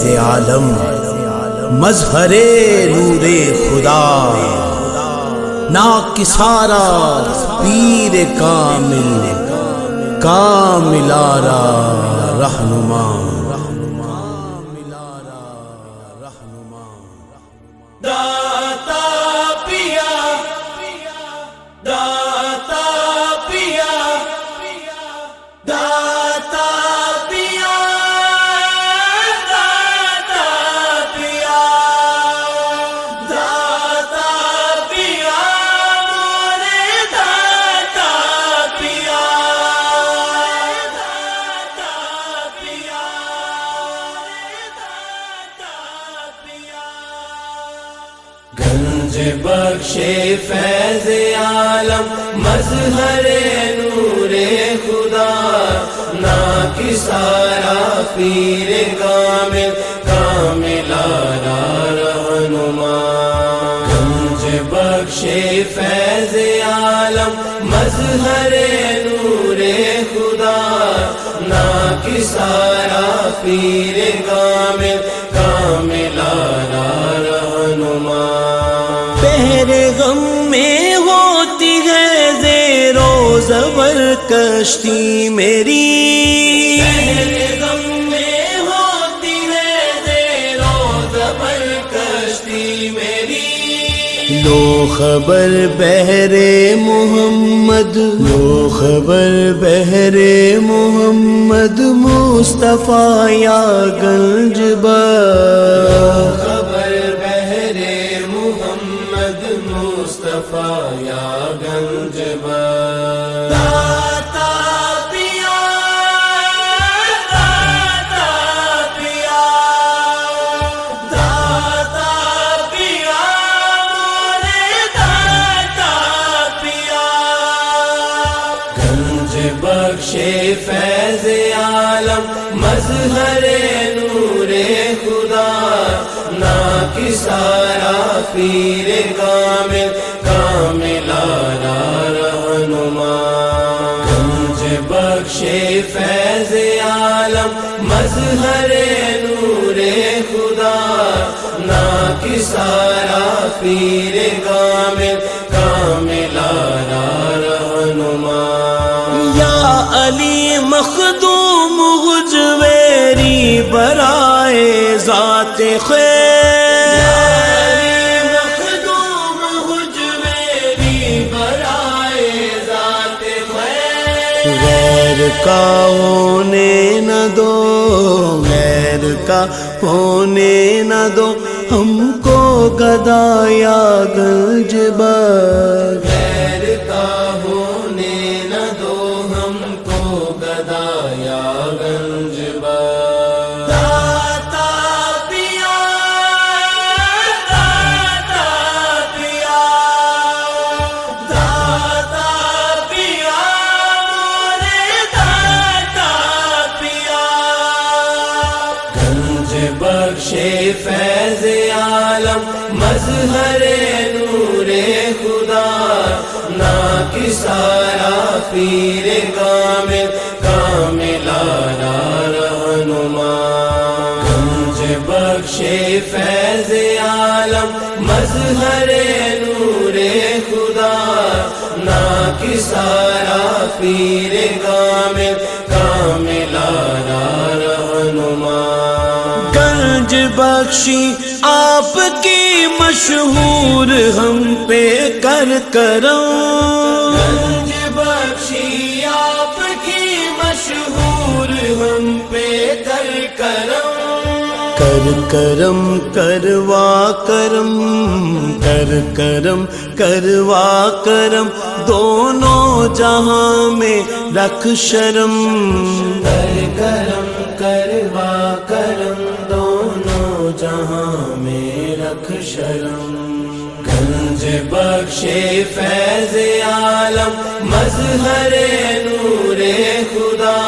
عالم مظہر نور خدا، ناکسارا پیر کامل کاملارا رہنما۔ داتا پیا داتا پیا داتا پیا داتا پیا داتا پیا مورے داتا پیا داتا پیا داتا پیا۔ گنج بخشے فیض عالم مظہر نور خدا، ناکسارا پیر کامل کاملارا رہنما۔ گنج بخشے فیض عالم مظہر نور خدا، ناکسارا پیر کامل کاملارا رہنما۔ بحر غم میں ہوتی ہے زیر و زبر کشتی میری، بحر غم میں ہوتی ہے زیر و زبر کشتی میری۔ لو خبر بحر محمد، لو خبر بحر محمد مصطفیٰ یا گنج بخش، خبر بحر محمد مصطفیٰ یا گنج بخش۔ داتا پیا داتا پیا داتا پیا مورے داتا پیا۔ گنج بخشے فیض عالم مظہر نور خدا، ناکسارا پیر کامل کاملارا رہنما۔ گنج بخشے فیض عالم مظہر نور خدا، ناکسارا پیر کامل کاملارا رہنما۔ یا علی مخدوم غجویری برائے ذات خیر، مخدوم حجویری برائے ذات خیر۔ غیر کا ہونے نہ دو، غیر کا ہونے نہ دو ہم کو گدا یا گنج بخش، غیر کا ہونے نہ دو ہم کو گدا یا گنج بخش۔ داتا پیا داتا پیا داتا پیا مورے داتا پیا۔ گنج بخشے فیض عالم مظہر نور خدا، ناکسارا پیر کامل کاملارا رہنما۔ گنج بخشے فیض عالم مظہر نور خدا، ناکسارا پیر کامل کاملارا رہنما۔ گنج بخشی آپ کی مشہور ہم پہ کر کرم، گنج بخشی آپ کی مشہور ہم پہ کر کرم، کر کرم کروا کرم، کر کرم کروا کرم، دونوں جہاں میں رکھ شرم، کر کرم کروا کرم، دونوں جہاں میں رکھ شرم۔ گنج بخشے فیض عالم مظہر نور خدا،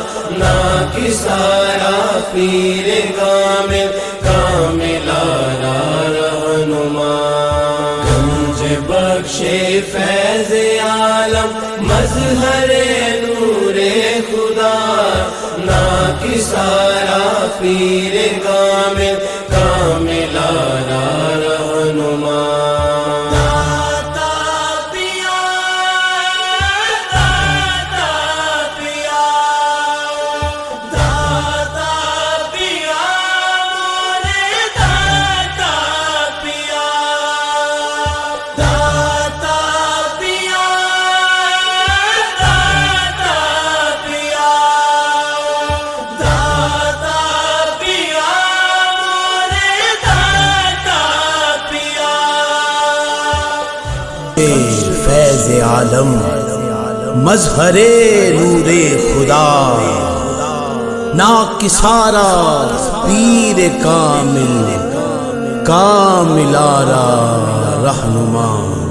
ناکسارا پیر کامل کاملارا رہنما۔ گنج بخشے فیض عالم مظہر نور خدا، ناکسارا پیر کامل کامل آرا رہنما فیض عالم مظہر نور خدا ناکسارا پیر کامل کامل آرا رہنما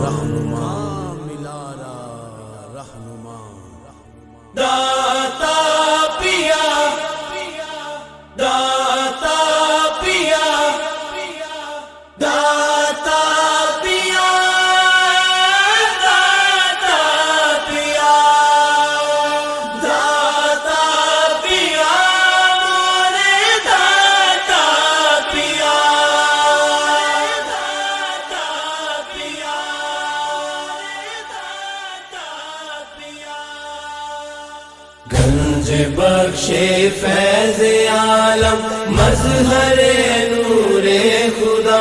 گنج بخش فیض عالم مظہر نور خدا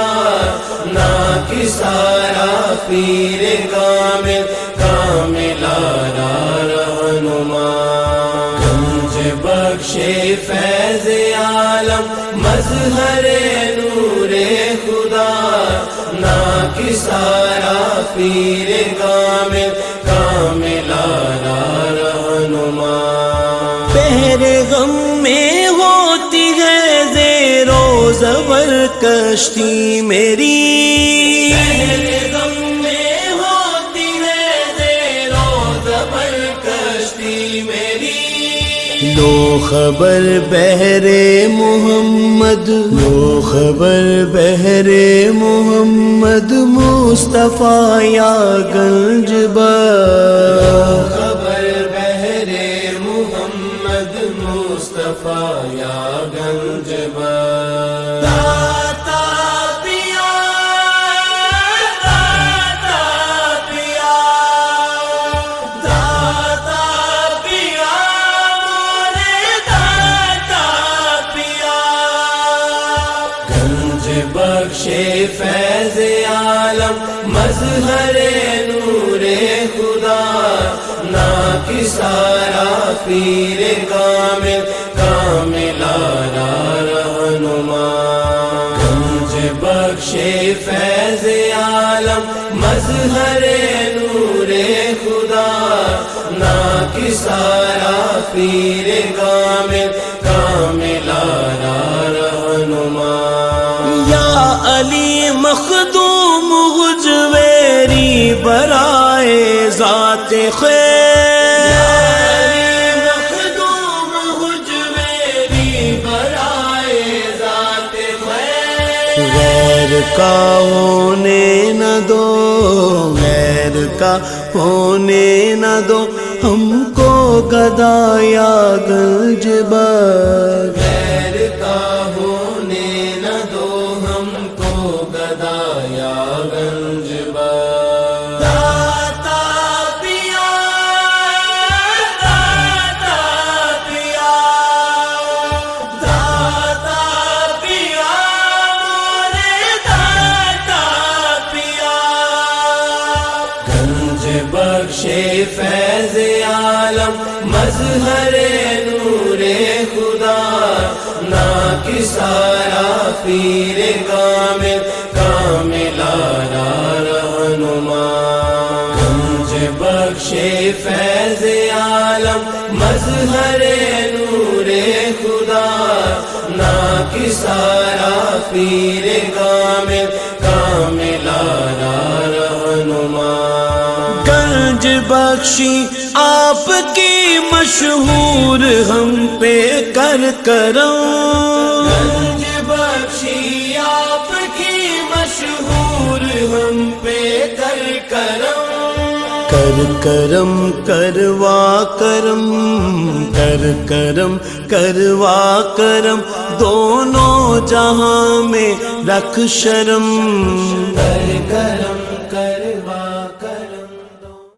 ناکسارا پیر کامل کامل آرا رہنما گنج بخش فیض عالم مظہر نور خدا ناکسارا پیر کامل کامل آرا رہنما بحر غم میں ہوتی ہے زیر و زبر کشتی میری بحر غم میں ہوتی ہے زیر و زبر کشتی میری لو خبر بحر محمد لو خبر بحر محمد مصطفیٰ یا گنج بخش خبر بحر محمد مصطفیٰ یا گنج بخش داتا پیا داتا پیا داتا پیا مورے داتا پیا گنج بخش فیض عالم مظہر نور خدا ناکسارا پیر کامل کامل آرا رہنما گنج بخش فیض عالم مظہر نور خدا ناکسارا پیر کامل کامل آرا رہنما یا علی مخدوم غجویری برائے ذات خیر مخدوم حجویری برائے ذات خیر غیر کا ہونے نہ دو غیر کا ہونے نہ دو ہم کو گدا یا گنج بخش غیر کا ہونے نہ دو ہم کو گدا یا گنج بخش داتا پیا داتا پیا داتا پیا مورے داتا پیا گنج بخش فیض عالم مظہر نور خدا ناکسارا پیر کامل کامل آرا رہنما گنج بخش فیض عالم مظہر نور خدا ناکسارا پیر کامل کامل آرا رہنما گنج بخشی آپ کی مشہور ہم پہ کر کرم گنج بخشی آپ کی مشہور ہم پہ کر کرم کروا کرم کرم کروا کرم دونوں جہاں میں رکھ شرم، کر کرم